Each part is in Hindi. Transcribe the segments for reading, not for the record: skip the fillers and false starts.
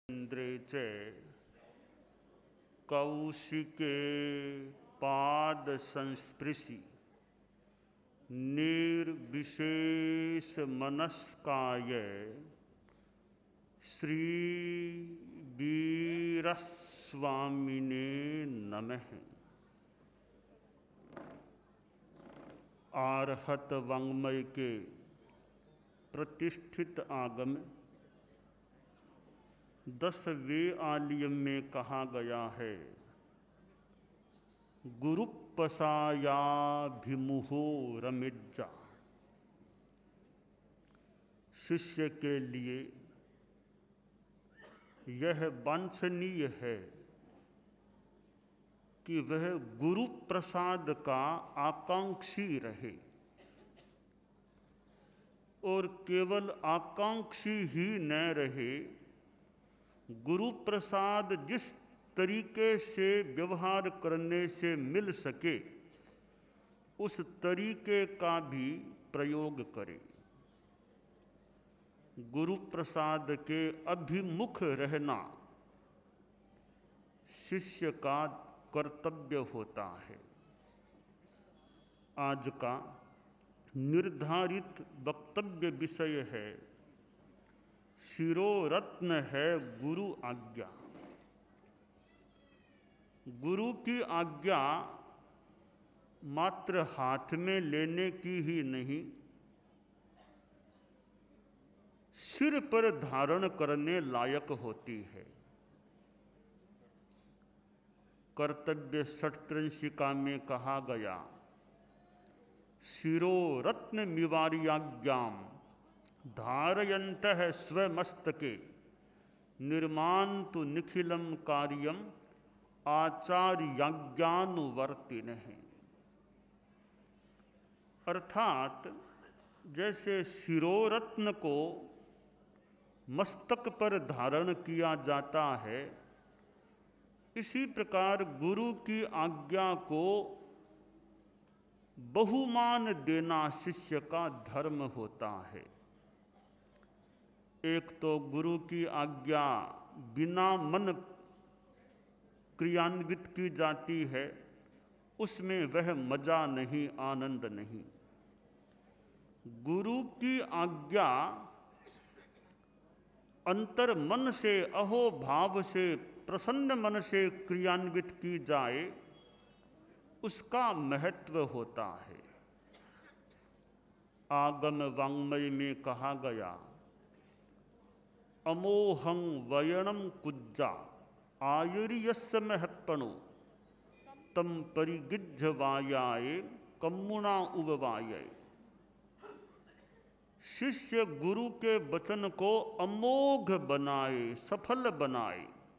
इंद्रे च कौशिके पाद संस्पृशि निर्विशेष मनस्काय श्री वीरस्वामिने नमः। आर्हत वाङ्मय के प्रतिष्ठित आगम 10वें आलियम में कहा गया है, गुरुपसायाभिमुहो रमिज्जा। शिष्य के लिए यह वांछनीय है कि वह गुरु प्रसाद का आकांक्षी रहे और केवल आकांक्षी ही न रहे, गुरु प्रसाद जिस तरीके से व्यवहार करने से मिल सके उस तरीके का भी प्रयोग करे। गुरु प्रसाद के अभिमुख रहना शिष्य का कर्तव्य होता है। आज का निर्धारित वक्तव्य विषय है, शिरोरत्न है गुरु आज्ञा। गुरु की आज्ञा मात्र हाथ में लेने की ही नहीं, सिर पर धारण करने लायक होती है। कर्तव्य षट्त्रंशिका में कहा गया, शिरोरत्न मिवार्याज्ञाम धारयन्तः स्वमस्तके निर्मान्तु निखिलम कार्यम आचार्याज्ञानुवर्तिनः। अर्थात जैसे शिरोरत्न को मस्तक पर धारण किया जाता है, इसी प्रकार गुरु की आज्ञा को बहुमान देना शिष्य का धर्म होता है। एक तो गुरु की आज्ञा बिना मन क्रियान्वित की जाती है, उसमें वह मजा नहीं, आनंद नहीं। गुरु की आज्ञा अंतर मन से, अहो भाव से, प्रसन्न मन से क्रियान्वित की जाए, उसका महत्व होता है। आगम वाङ्मय में कहा गया, अमोहं वयणम कुज्जा आयुर्यस्य महत्पणो तम परिगिज्झवायाय कम्मुणा उबवाय। शिष्य गुरु के वचन को अमोघ बनाए, सफल बनाए।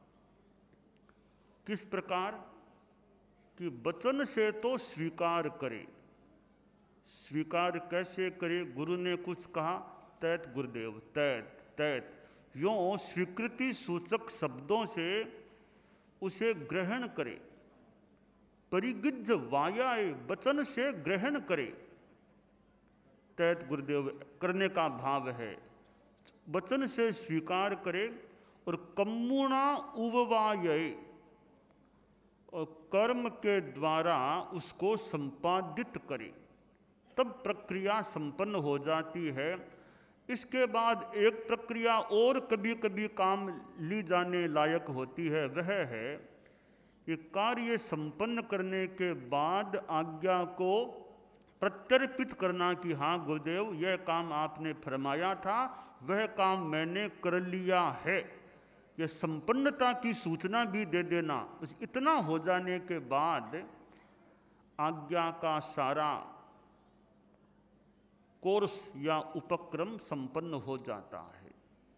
किस प्रकार कि वचन से तो स्वीकार करे। स्वीकार कैसे करे? गुरु ने कुछ कहा, तैत गुरुदेव, तैत तैत, यों स्वीकृति सूचक शब्दों से उसे ग्रहण करे। परिगिज्झ वायाय, वचन से ग्रहण करे। तैत गुरुदेव करने का भाव है, वचन से स्वीकार करे और कम्मुणा उववाय, और कर्म के द्वारा उसको संपादित करे, तब प्रक्रिया संपन्न हो जाती है। इसके बाद एक प्रक्रिया और कभी कभी काम ली जाने लायक होती है, वह है कि कार्य संपन्न करने के बाद आज्ञा को प्रत्यर्पित करना कि हाँ गुरुदेव, यह काम आपने फरमाया था, वह काम मैंने कर लिया है। यह संपन्नता की सूचना भी दे देना। बस इतना हो जाने के बाद आज्ञा का सारा कोर्स या उपक्रम संपन्न हो जाता है।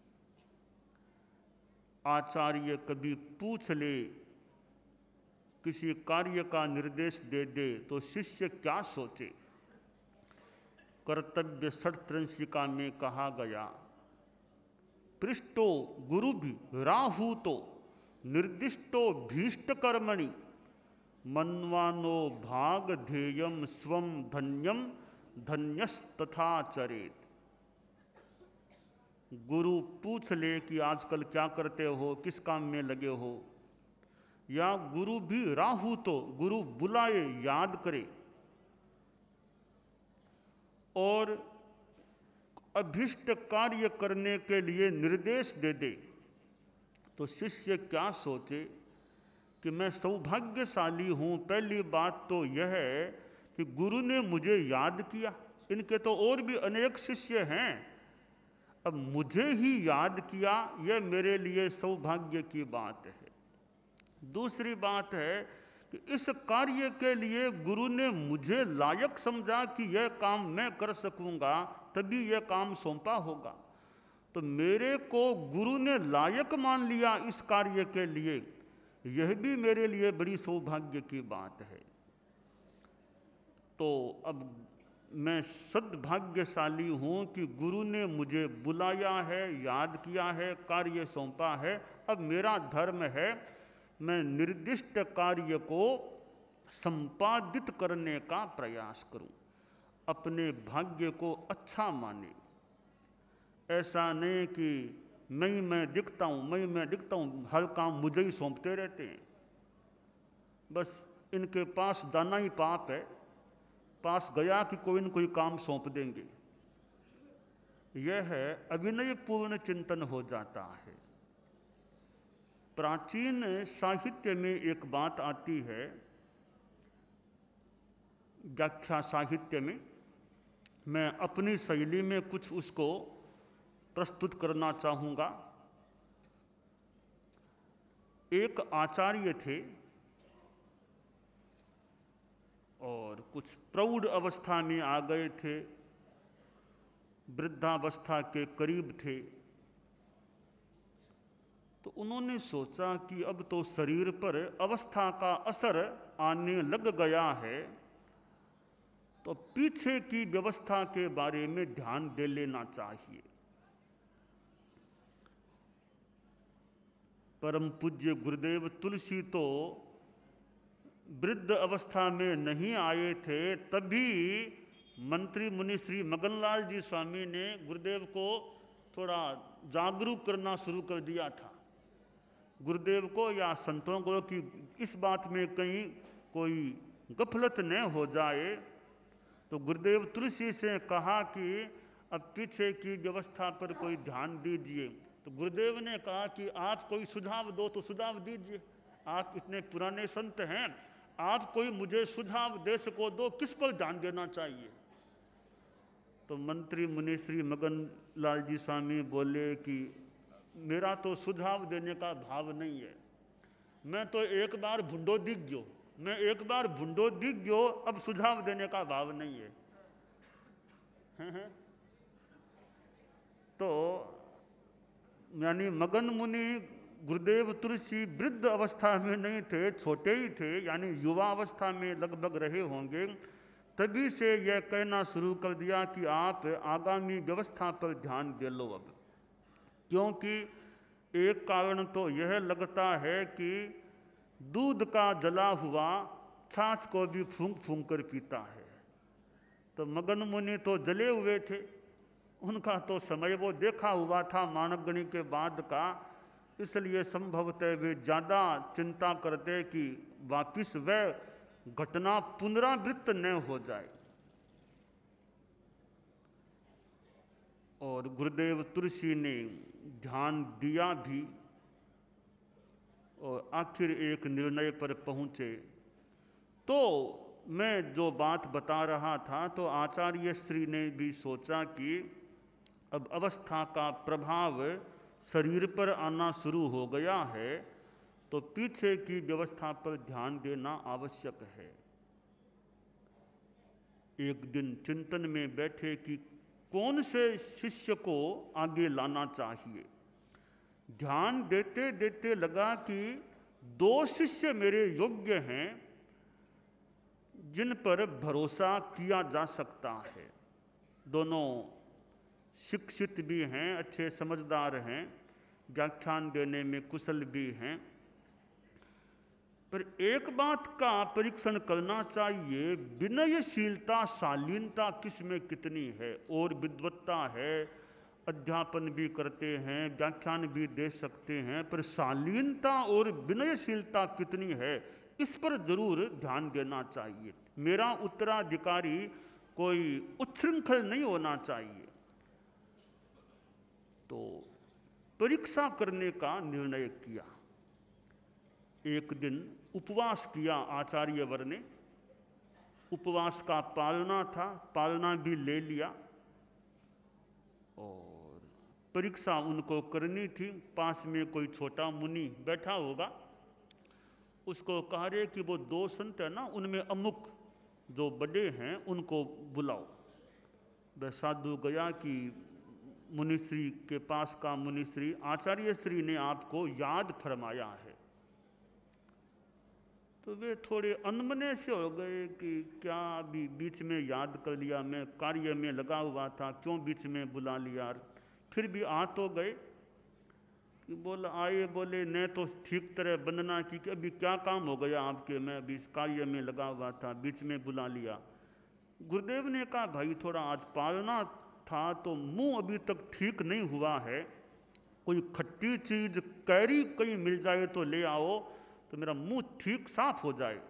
आचार्य कभी पूछ ले, किसी कार्य का निर्देश दे दे, तो शिष्य क्या सोचे? कर्तव्य षट्त्रंशिका में कहा गया, पृष्ठो गुरु भी राहुतो निर्दिष्टो भीष्ट कर्मणि मन्वानो भाग ध्येयम स्वम धन्यम धन्यस्तथा चरेत। गुरु पूछ ले कि आजकल क्या करते हो, किस काम में लगे हो, या गुरु भी राहु तो गुरु बुलाए, याद करे और अभिष्ट कार्य करने के लिए निर्देश दे दे, तो शिष्य क्या सोचे कि मैं सौभाग्यशाली हूँ। पहली बात तो यह है कि गुरु ने मुझे याद किया, इनके तो और भी अनेक शिष्य हैं, अब मुझे ही याद किया, यह मेरे लिए सौभाग्य की बात है। दूसरी बात है कि इस कार्य के लिए गुरु ने मुझे लायक समझा कि यह काम मैं कर सकूंगा, तभी यह काम सौंपा होगा। तो मेरे को गुरु ने लायक मान लिया इस कार्य के लिए, यह भी मेरे लिए बड़ी सौभाग्य की बात है। तो अब मैं सद्भाग्यशाली हूँ कि गुरु ने मुझे बुलाया है, याद किया है, कार्य सौंपा है। अब मेरा धर्म है मैं निर्दिष्ट कार्य को संपादित करने का प्रयास करूं, अपने भाग्य को अच्छा माने। ऐसा नहीं कि मैं दिखता हूं, हर काम मुझे ही सौंपते रहते हैं, बस इनके पास जाना ही पाप है, पास गया कि कोई न कोई काम सौंप देंगे, यह है अभिनय पूर्ण चिंतन हो जाता है। प्राचीन साहित्य में एक बात आती है, व्याख्या साहित्य में, मैं अपनी शैली में कुछ उसको प्रस्तुत करना चाहूँगा। एक आचार्य थे और कुछ प्रौढ़ अवस्था में आ गए थे, वृद्धावस्था के करीब थे। तो उन्होंने सोचा कि अब तो शरीर पर अवस्था का असर आने लग गया है, तो पीछे की व्यवस्था के बारे में ध्यान दे लेना चाहिए। परम पूज्य गुरुदेव तुलसी तो वृद्ध अवस्था में नहीं आए थे, तभी मंत्री मुनि श्री मगनलाल जी स्वामी ने गुरुदेव को थोड़ा जागरूक करना शुरू कर दिया था। गुरुदेव को या संतों को कि इस बात में कहीं कोई गफलत न हो जाए, तो गुरुदेव तुलसी से कहा कि अब पीछे की व्यवस्था पर कोई ध्यान दीजिए। तो गुरुदेव ने कहा कि आप कोई सुझाव दो तो सुझाव दीजिए, आप इतने पुराने संत हैं, आप कोई मुझे सुझाव दे सको दो, किस पर ध्यान देना चाहिए। तो मंत्री मुनि श्री मगन लाल जी स्वामी बोले कि मेरा तो सुझाव देने का भाव नहीं है, मैं तो एक बार भुंडो दिख गयो, अब सुझाव देने का भाव नहीं है। तो यानी मगन मुनि गुरुदेव तुलसी वृद्ध अवस्था में नहीं थे, छोटे ही थे, यानी युवा अवस्था में लगभग रहे होंगे, तभी से यह कहना शुरू कर दिया कि आप आगामी व्यवस्था पर ध्यान दे लो अब। क्योंकि एक कारण तो यह लगता है कि दूध का जला हुआ छाछ को भी फूंक फूंक कर पीता है। तो मगन मुनि तो जले हुए थे, उनका तो समय वो देखा हुआ था मानवगणी के बाद का, इसलिए संभवतः वे ज़्यादा चिंता करते कि वापिस वह घटना पुनरावृत्त न हो जाए। और गुरुदेव तुलसी ने ध्यान दिया भी और आखिर एक निर्णय पर पहुँचे। तो मैं जो बात बता रहा था, तो आचार्य श्री ने भी सोचा कि अब अवस्था का प्रभाव शरीर पर आना शुरू हो गया है, तो पीछे की व्यवस्था पर ध्यान देना आवश्यक है। एक दिन चिंतन में बैठे कि कौन से शिष्य को आगे लाना चाहिए। ध्यान देते देते लगा कि दो शिष्य मेरे योग्य हैं जिन पर भरोसा किया जा सकता है। दोनों शिक्षित भी हैं, अच्छे समझदार हैं, व्याख्यान देने में कुशल भी हैं। पर एक बात का परीक्षण करना चाहिए, विनयशीलता, शालीनता किस में कितनी है और विद्वत्ता है, अध्यापन भी करते हैं, व्याख्यान भी दे सकते हैं, पर शालीनता और विनयशीलता कितनी है इस पर जरूर ध्यान देना चाहिए। मेरा उत्तराधिकारी कोई उच्छृंखल नहीं होना चाहिए। तो परीक्षा करने का निर्णय किया। एक दिन उपवास किया आचार्यवर ने, उपवास का पालना था, पालना भी ले लिया और परीक्षा उनको करनी थी। पास में कोई छोटा मुनि बैठा होगा, उसको कह रहे कि वो 2 संत है ना, उनमें अमुक जो बड़े हैं उनको बुलाओ। वह साधु गया कि मुनिश्री के पास का मुनिश्री, आचार्य श्री ने आपको याद फरमाया है। तो वे थोड़े अनमने से हो गए कि क्या अभी बीच में याद कर लिया, मैं कार्य में लगा हुआ था, क्यों बीच में बुला लिया। फिर भी आ तो गए कि बोला आए, बोले ने तो ठीक तरह वंदना की कि अभी क्या काम हो गया आपके, मैं अभी इस कार्य में लगा हुआ था, बीच में बुला लिया। गुरुदेव ने कहा भाई थोड़ा आज पालना था तो मुंह अभी तक ठीक नहीं हुआ है, कोई खट्टी चीज कैरी कहीं मिल जाए तो ले आओ तो मेरा मुंह ठीक साफ हो जाए।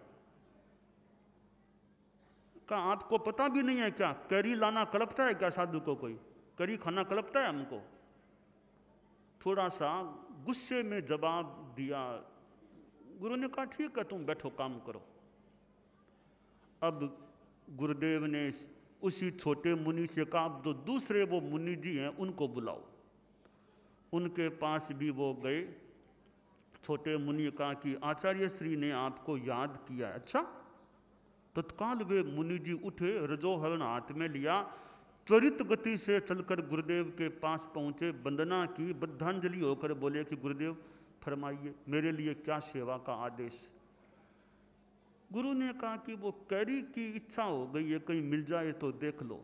कहा आपको पता भी नहीं है क्या, कैरी लाना कलपता है क्या साधु को, कोई कैरी खाना कलपता है हमको। थोड़ा सा गुस्से में जवाब दिया। गुरु ने कहा ठीक है तुम बैठो काम करो। अब गुरुदेव ने उसी छोटे मुनि से कहा जो दूसरे वो मुनि जी हैं उनको बुलाओ। उनके पास भी वो गए। छोटे मुनि कहा कि आचार्य श्री ने आपको याद किया। अच्छा। तत्काल वे मुनि जी उठे, रजोहरण हाथ में लिया, त्वरित गति से चलकर गुरुदेव के पास पहुंचे, वंदना की, बद्धांजलि होकर बोले कि गुरुदेव फरमाइए मेरे लिए क्या सेवा का आदेश। गुरु ने कहा कि वो कैरी की इच्छा हो गई है, कहीं मिल जाए तो देख लो।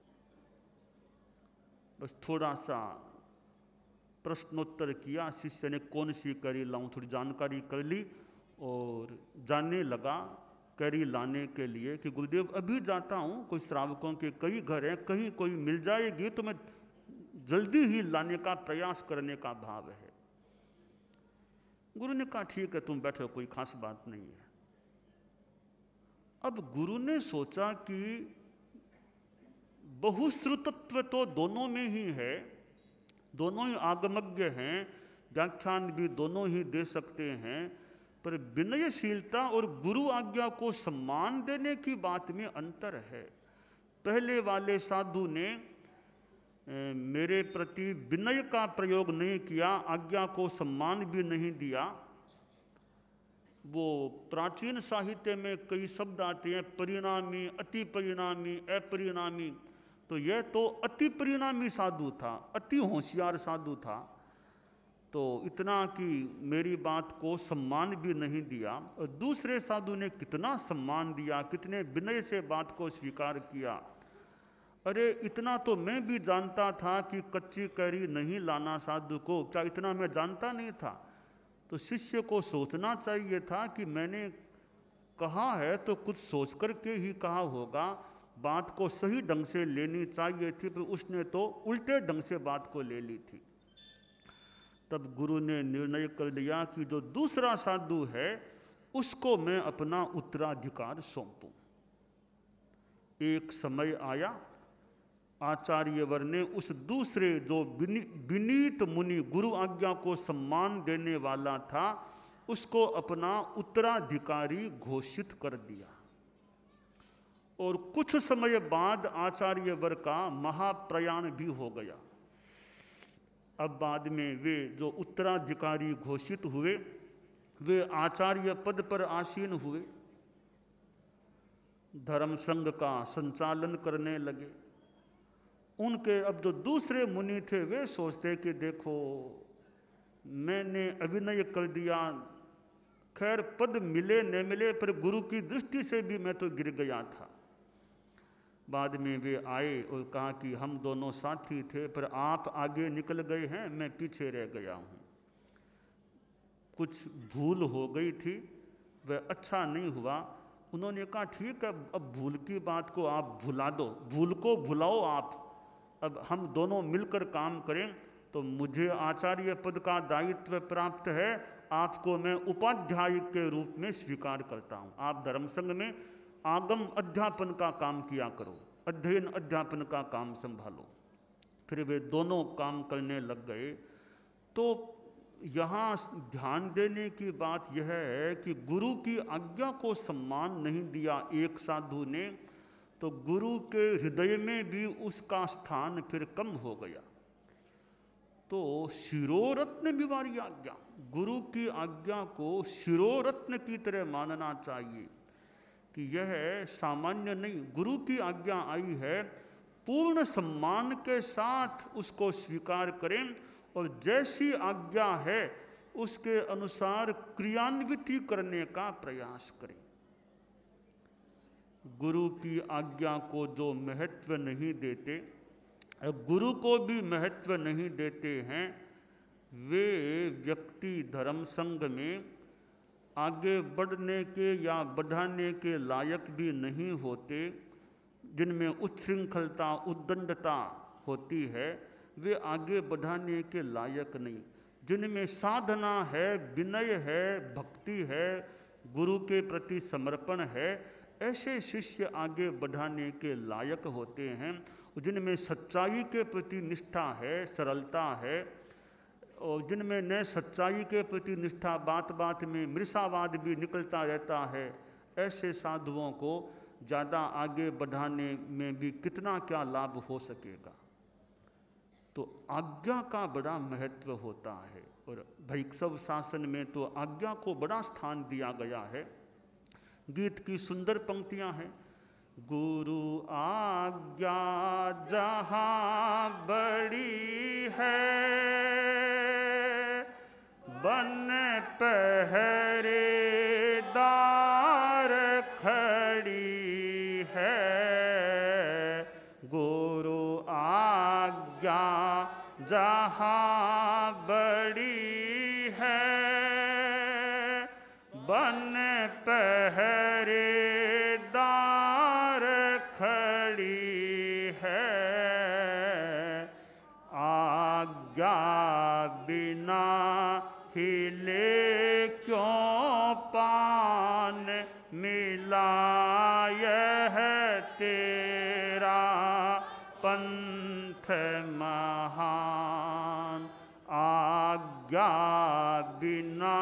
बस थोड़ा सा प्रश्नोत्तर किया, शिष्य ने कौन सी कैरी लाऊं, थोड़ी जानकारी कर ली और जाने लगा कैरी लाने के लिए कि गुरुदेव अभी जाता हूं, कोई श्रावकों के कई घर हैं, कहीं कोई मिल जाएगी तो मैं जल्दी ही लाने का प्रयास करने का भाव है। गुरु ने कहा ठीक है तुम बैठो, कोई खास बात नहीं है। अब गुरु ने सोचा कि बहुश्रुतत्व तो दोनों में ही है, दोनों ही आगमज्ञ हैं, व्याख्यान भी दोनों ही दे सकते हैं, पर विनयशीलता और गुरु आज्ञा को सम्मान देने की बात में अंतर है। पहले वाले साधु ने मेरे प्रति विनय का प्रयोग नहीं किया, आज्ञा को सम्मान भी नहीं दिया। वो प्राचीन साहित्य में कई शब्द आते हैं, परिणामी, अति परिणामी, अपरिणामी। तो यह तो अति परिणामी साधु था, अति होशियार साधु था। तो इतना कि मेरी बात को सम्मान भी नहीं दिया। और दूसरे साधु ने कितना सम्मान दिया, कितने विनय से बात को स्वीकार किया। अरे इतना तो मैं भी जानता था कि कच्ची कैरी नहीं लाना साधु को, क्या इतना मैं जानता नहीं था। तो शिष्य को सोचना चाहिए था कि मैंने कहा है तो कुछ सोच करके ही कहा होगा, बात को सही ढंग से लेनी चाहिए थी, पर उसने तो उल्टे ढंग से बात को ले ली थी। तब गुरु ने निर्णय कर लिया कि जो दूसरा साधु है उसको मैं अपना उत्तराधिकार सौंपूं। एक समय आया, आचार्यवर ने उस दूसरे जो विनीत मुनि, गुरु आज्ञा को सम्मान देने वाला था, उसको अपना उत्तराधिकारी घोषित कर दिया। और कुछ समय बाद आचार्यवर का महाप्रयाण भी हो गया। अब बाद में वे जो उत्तराधिकारी घोषित हुए वे आचार्य पद पर आसीन हुए, धर्म संघ का संचालन करने लगे। उनके अब जो दूसरे मुनि थे वे सोचते कि देखो मैंने अभिनय कर दिया, खैर पद मिले न मिले पर गुरु की दृष्टि से भी मैं तो गिर गया था। बाद में वे आए और कहा कि हम दोनों साथी थे, पर आप आगे निकल गए हैं, मैं पीछे रह गया हूँ। कुछ भूल हो गई थी, वह अच्छा नहीं हुआ। उन्होंने कहा ठीक है अब भूल की बात को आप भुला दो, भूल को भुलाओ आप, अब हम दोनों मिलकर काम करें तो मुझे आचार्य पद का दायित्व प्राप्त है, आपको मैं उपाध्याय के रूप में स्वीकार करता हूँ। आप धर्म संघ में आगम अध्यापन का काम किया करो, अध्ययन अध्यापन का काम संभालो। फिर वे दोनों काम करने लग गए। तो यहाँ ध्यान देने की बात यह है कि गुरु की आज्ञा को सम्मान नहीं दिया एक साधु ने, तो गुरु के हृदय में भी उसका स्थान फिर कम हो गया। तो शिरोरत्न विवारी आज्ञा, गुरु की आज्ञा को शिरोरत्न की तरह मानना चाहिए कि यह सामान्य नहीं। गुरु की आज्ञा आई है, पूर्ण सम्मान के साथ उसको स्वीकार करें और जैसी आज्ञा है उसके अनुसार क्रियान्वित करने का प्रयास करें। गुरु की आज्ञा को जो महत्व नहीं देते, गुरु को भी महत्व नहीं देते हैं, वे व्यक्ति धर्म संघ में आगे बढ़ने के या बढ़ाने के लायक भी नहीं होते। जिनमें उच्छृंखलता उद्दंडता होती है वे आगे बढ़ाने के लायक नहीं। जिनमें साधना है, विनय है, भक्ति है, गुरु के प्रति समर्पण है, ऐसे शिष्य आगे बढ़ाने के लायक होते हैं। जिनमें सच्चाई के प्रति निष्ठा है, सरलता है, और जिनमें न सच्चाई के प्रति निष्ठा, बात बात में मृषावाद भी निकलता रहता है, ऐसे साधुओं को ज़्यादा आगे बढ़ाने में भी कितना क्या लाभ हो सकेगा। तो आज्ञा का बड़ा महत्व होता है और भैक्षव शासन में तो आज्ञा को बड़ा स्थान दिया गया है। गीत की सुंदर पंक्तियां हैं। गुरु आज्ञा जहाँ बड़ी है, बन पहरेदार खड़ी है। गुरु आज्ञा जहाँ बड़ी है, बन पहरेदार खड़ी है। आज्ञा बिना हिले क्यों पान मिला, यह तेरा पंथ महान। आज्ञा बिना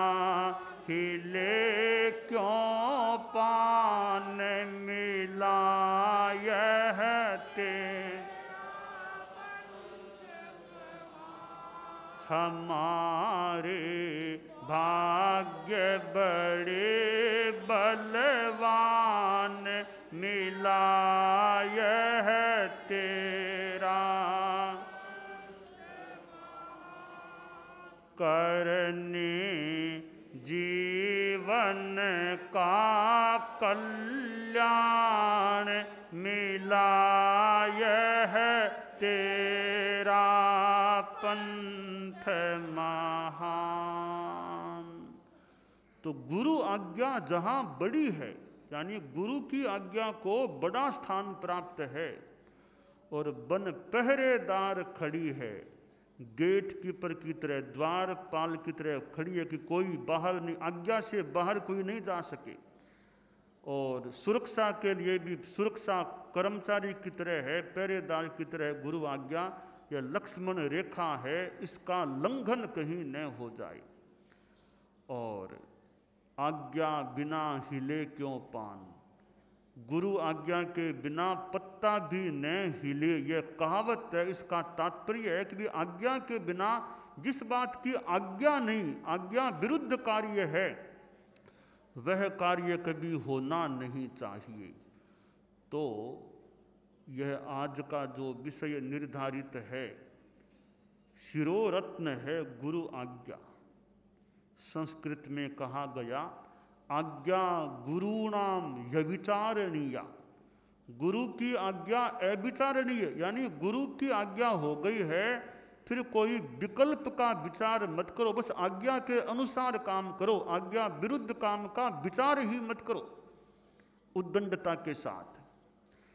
हिले क्यों पान मिला, यह तेरा हमारे भाग्य बड़े बलवान मिला, यह तेरा करने जीवन का कल्याण मिला, यह तेरा पंथ महान। तो गुरु आज्ञा जहाँ बड़ी है, यानी गुरु की आज्ञा को बड़ा स्थान प्राप्त है, और बन पहरेदार खड़ी है, गेट कीपर की तरह, द्वारपाल की तरह खड़ी है कि कोई बाहर नहीं, आज्ञा से बाहर कोई नहीं जा सके। और सुरक्षा के लिए भी सुरक्षा कर्मचारी की तरह है, पहरेदार की तरह गुरु आज्ञा यह लक्ष्मण रेखा है, इसका लंघन कहीं न हो जाए। और आज्ञा बिना हिले क्यों पान, गुरु आज्ञा के बिना पत्ता भी न हिले, यह कहावत है। इसका तात्पर्य है कि आज्ञा के बिना जिस बात की आज्ञा नहीं, आज्ञा विरुद्ध कार्य है, वह कार्य कभी होना नहीं चाहिए। तो यह आज का जो विषय निर्धारित है, शिरोरत्न है गुरु आज्ञा। संस्कृत में कहा गया, आज्ञा गुरुणाम व्यभिचारणीया, गुरु की आज्ञा अविचारणीय, यानी गुरु की आज्ञा हो गई है, फिर कोई विकल्प का विचार मत करो, बस आज्ञा के अनुसार काम करो, आज्ञा विरुद्ध काम का विचार ही मत करो उद्दंडता के साथ।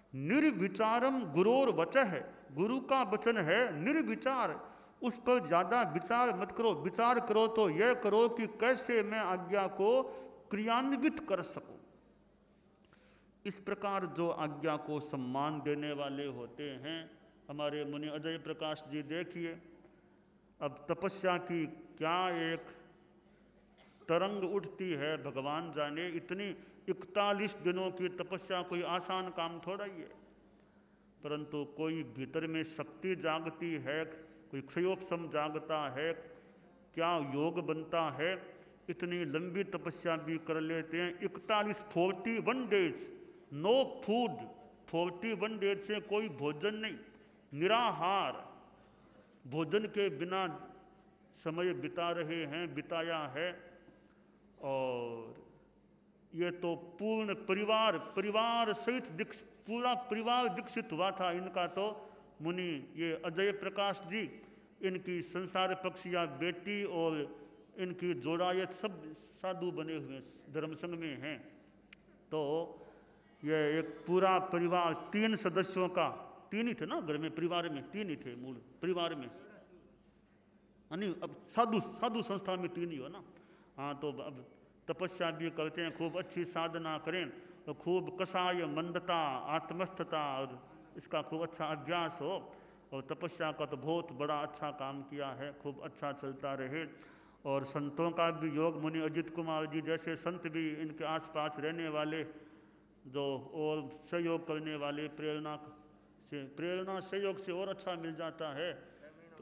निर्विचारम गुरोर वचः, गुरु का वचन है निर्विचार, उस पर ज़्यादा विचार मत करो। विचार करो तो यह करो कि कैसे मैं आज्ञा को क्रियान्वित कर सकूं। इस प्रकार जो आज्ञा को सम्मान देने वाले होते हैं, हमारे मुनि अजय प्रकाश जी देखिए, अब तपस्या की क्या एक तरंग उठती है भगवान जाने। इतनी 41 दिनों की तपस्या कोई आसान काम थोड़ा ही है, परंतु कोई भीतर में शक्ति जागती है, कोई क्षयोपशम जागता है, क्या योग बनता है। इतनी लंबी तपस्या भी कर लेते हैं। 41 डेज नो फूड, 41 डेज से कोई भोजन नहीं, निराहार, भोजन के बिना समय बिता रहे हैं, बिताया है। और ये तो पूर्ण परिवार सहित पूरा परिवार दीक्षित हुआ था इनका। तो मुनि ये अजय प्रकाश जी, इनकी संसार पक्ष या बेटी और इनकी जोड़ायत सब साधु बने हुए धर्म संघ में हैं। तो ये एक पूरा परिवार 3 सदस्यों का, 3 ही थे ना घर में, परिवार में 3 ही थे मूल परिवार में, नहीं अब साधु संस्था में 3 ही हो ना। हाँ, तो अब तपस्या भी करते हैं, खूब अच्छी साधना करें तो खूब कषाय मंदता आत्मस्थता और इसका खूब अच्छा अभ्यास हो। और तपस्या का तो बहुत बड़ा अच्छा काम किया है, खूब अच्छा चलता रहे। और संतों का भी योग, मुनि अजित कुमार जी जैसे संत भी इनके आसपास रहने वाले, जो और सहयोग करने वाले, प्रेरणा सहयोग से और अच्छा मिल जाता है। तो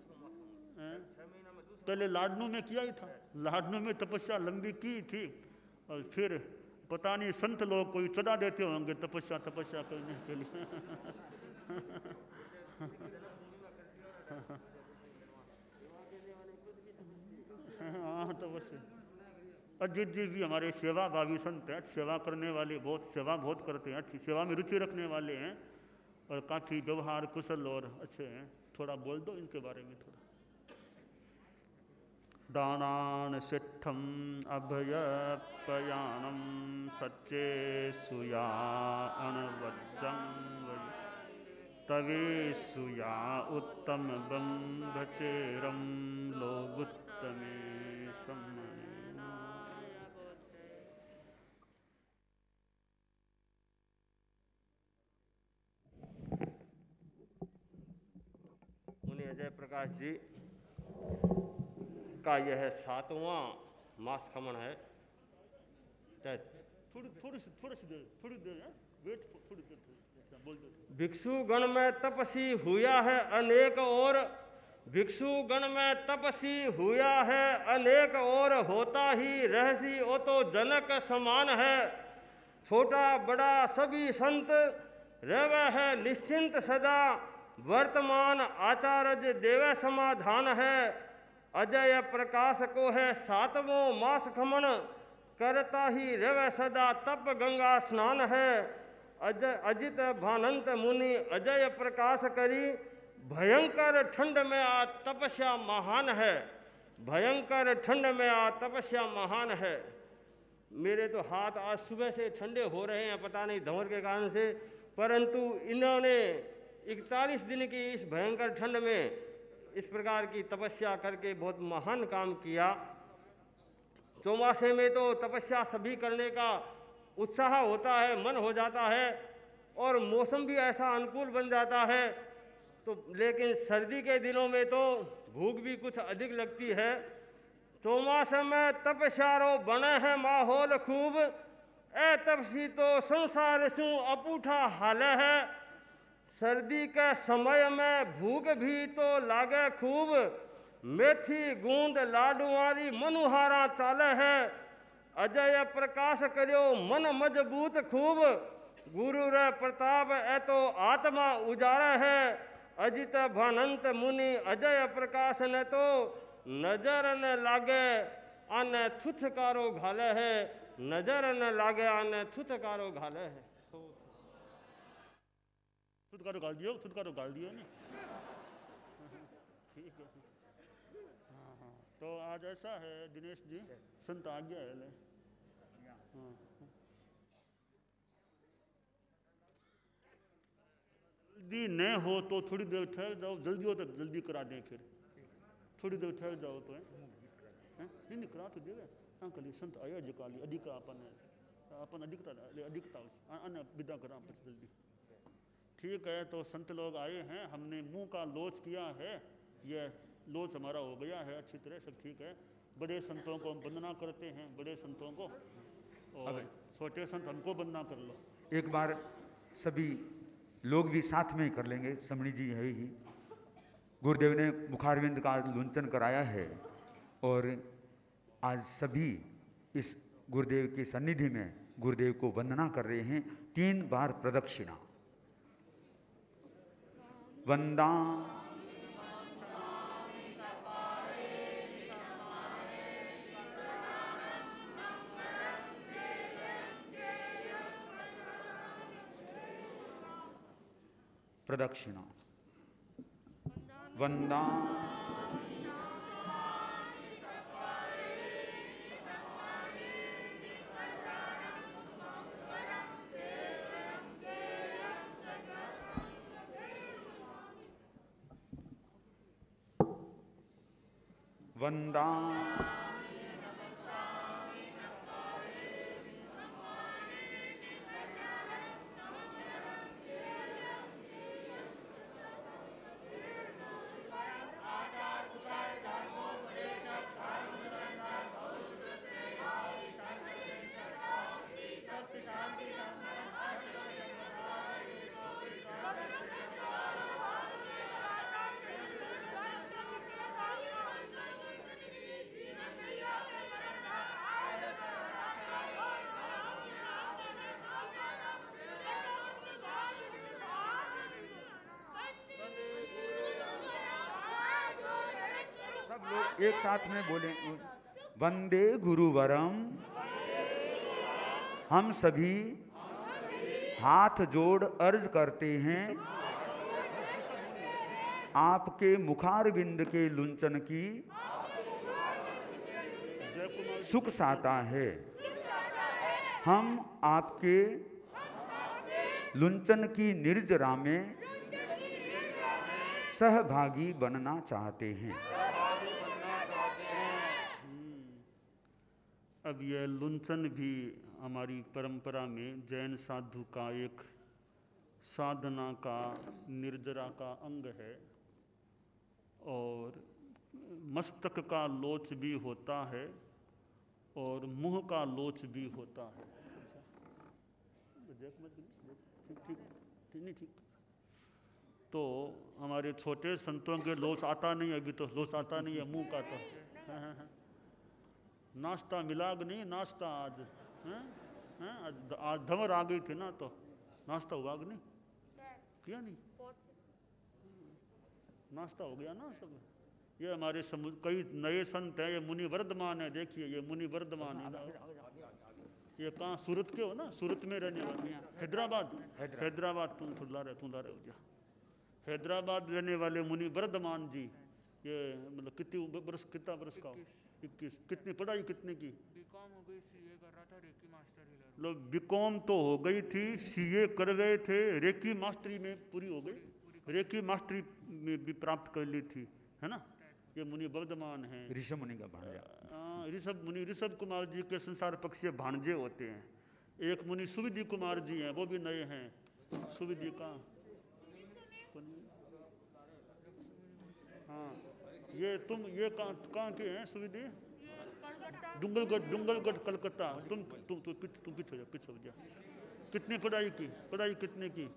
पहले लाडनू में किया ही था, लाडनू में तपस्या लंबी की थी, और फिर पता नहीं संत लोग कोई चढ़ा देते होंगे तपस्या करने के लिए। हाँ, तो बस अजित जी भी हमारे सेवा भावी संत हैं, सेवा करने वाले, सेवा बहुत करते हैं, अच्छी सेवा में रुचि रखने वाले हैं और काफ़ी व्यवहार कुशल और अच्छे हैं। थोड़ा बोल दो इनके बारे में थोड़ा। दानान सिद्धम अभयपयाणम सच्चे सुया अणवज्जं तवे सुया उत्तम बंधचेरम लोगुत्तमे मुनि अजय प्रकाश जी का यह 7वां मास खमन है। थोड़ी देर वेट, थोड़ी देर बोल दो। भिक्षु गण में तपसी हुआ है अनेक और, भिक्षु गण में तपसी हुआ है अनेक और, होता ही रहसी ओ तो जनक समान है। छोटा बड़ा सभी संत रहवे है निश्चिंत सदा, वर्तमान आचार्य देवे समाधान है। अजय प्रकाश को है 7वां मास खमन, करता ही रवे सदा तप गंगा स्नान है। अजित भानंत मुनि अजय प्रकाश करी, भयंकर ठंड में आ तपस्या महान है, भयंकर ठंड में आ तपस्या महान है। मेरे तो हाथ आज सुबह से ठंडे हो रहे हैं, पता नहीं धुंवर के कारण से, परंतु इन्होंने 41 दिन की इस भयंकर ठंड में इस प्रकार की तपस्या करके बहुत महान काम किया। चौमासे में तो तपस्या सभी करने का उत्साह होता है, मन हो जाता है और मौसम भी ऐसा अनुकूल बन जाता है। तो लेकिन सर्दी के दिनों में तो भूख भी कुछ अधिक लगती है। चौमासे में तपस्यारो बने है माहौल खूब, ए तपसी तो संसार सु अपूठा हाल है। सर्दी के समय में भूख भी तो लागे खूब, मेथी गूंद लाडुआरी मनुहारा चाले है। अजय प्रकाश करो मन मजबूत खूब, गुरु रे प्रताप ए तो आत्मा उजाड़ा है। अजित भानंत मुनि अजय प्रकाश ने तो नजर न लागे आने थुथकारो घाले है, नजर न लागे आने थुथकारो घाले है। थुथकारो गाल दियो नहीं। ठीक है। हाँ, तो आज ऐसा है दिनेश जी, संत आ गया है। हाँ, यदि न हो तो थोड़ी देर ठहर जाओ, जल्दी हो तो जल्दी करा दें, फिर थोड़ी देर ठहर जाओ तो है नहीं करा तो देवे। हाँ कल संत आया जकाली अधिक अपन अधिकता अन्य विदा करा जल्दी। ठीक है, तो संत लोग आए हैं, हमने मुंह का लोच किया है, यह लोच हमारा हो गया है अच्छी तरह, सब ठीक है। बड़े संतों को हम वंदना करते हैं, बड़े संतों को, और छोटे संत हमको वंदना कर लो। एक बार सभी लोग भी साथ में ही कर लेंगे, समणी जी है ही। गुरुदेव ने मुखारविंद का लुंचन कराया है और आज सभी इस गुरुदेव की सन्निधि में गुरुदेव को वंदना कर रहे हैं। 3 बार प्रदक्षिणा। वंदा प्रदक्षिणा। वंदा वंदा एक साथ में बोले, वंदे गुरुवरम। हम सभी हाथ जोड़ अर्ज करते हैं, आपके मुखारविंद के लुंचन की सुख साता है। हम आपके लुंचन की निर्जरा में सहभागी बनना चाहते हैं। अब यह लुंचन भी हमारी परंपरा में जैन साधु का एक साधना का, निर्जरा का अंग है, और मस्तक का लोच भी होता है और मुंह का लोच भी होता है। ठीक। तो हमारे छोटे संतों के लोच आता नहीं, अभी तो लोच आता नहीं है मुंह का, तो हाँ। नाश्ता मिलाग नहीं, नाश्ता आज आज धमर आ गई थी ना, तो नाश्ता हुआ कि नहीं किया? नहीं, नाश्ता हो गया ना सब। ये हमारे कई नए संत हैं, ये मुनि वर्धमान है, देखिए ये मुनि वर्धमान है। ये कहाँ, सूरत के हो ना? सूरत में रहने वाले, हैदराबाद तुम ला रहे हो गया। हैदराबाद रहने वाले मुनि वर्धमान जी, ये मतलब कितना बरस का हो? 21। कितनी पढ़ाई कितने की? बीकॉम हो गई, सीए कर रहा था, रेकी मास्टर ही ले रहा। लो बीकॉम तो हो गई थी, सीए कर गए थे, रेकी मास्टरी में पूरी हो गई, रेकी मास्टरी में भी प्राप्त कर ली थी, है ना? ये मुनि वर्धमान है, ऋषभ मुनि का भांजा। ऋषभ कुमार जी के संसार पक्षीय भांजे होते हैं। एक मुनि सुविधि कुमार जी हैं, वो भी नए हैं। सुविधि का, हाँ, ये तुम ये कहाँ के हैं सुविधि? डुंगलगढ़ कलकत्ता। तुम पीछे हो जा। कितनी पढ़ाई कितने की?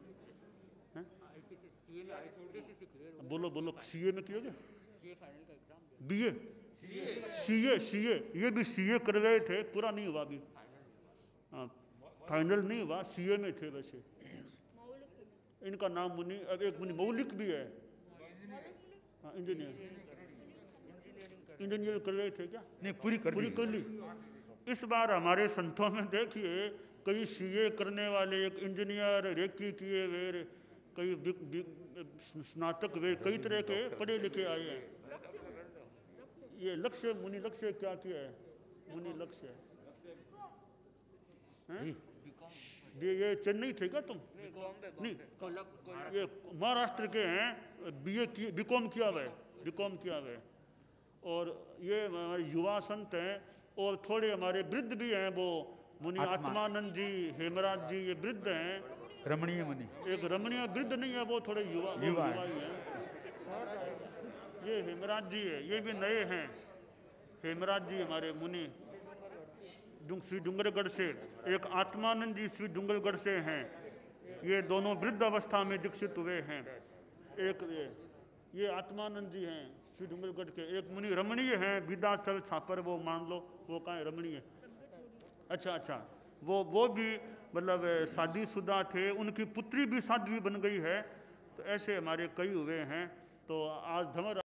बोलो सीए में किया? बीए, सीए ये भी सीए कर गए थे, पूरा नहीं हुआ अभी, फाइनल नहीं हुआ, सीए में थे वैसे। इनका नाम मुनि, अब एक मुनि मौलिक भी है, इंजीनियर कर रहे थे क्या? नहीं, पूरी कर ली। इस बार हमारे संतों में देखिए, कई सीए करने वाले, एक इंजीनियर, रेकी किए हुए, कई स्नातक वे, कई तरह के पढ़े लिखे आए हैं। ये लक्ष्य, मुनि लक्ष्य क्या किया है? मुनि लक्ष्य ये चेन्नई थे क्या तुम? नहीं, ये महाराष्ट्र के हैं, बीए की बीकॉम किया हुआ है, बीकॉम किया हुआ है। और ये हमारे युवा संत हैं, और थोड़े हमारे वृद्ध भी हैं, वो मुनि आत्मानंद जी, हेमराज जी, ये वृद्ध हैं। रमणीय मुनि, एक रमणीय वृद्ध नहीं है, वो थोड़े युवा युवा युवा है। ही हैं। ये हेमराज जी है, ये भी नए हैं। हेमराज जी हमारे मुनि श्री डूंगरगढ़ से, एक आत्मानंद जी श्री डूंगरगढ़ से हैं। ये दोनों वृद्ध अवस्था में दीक्षित हुए हैं। एक ये आत्मानंद जी हैं श्री डूंगरगढ़ के। एक मुनि रमणीय हैं, विद्याचल छापर, वो मान लो, वो कहाँ है रमणीय? अच्छा अच्छा, वो भी मतलब शादीशुदा थे, उनकी पुत्री भी साध्वी बन गई है। तो ऐसे हमारे कई हुए हैं। तो आज धमर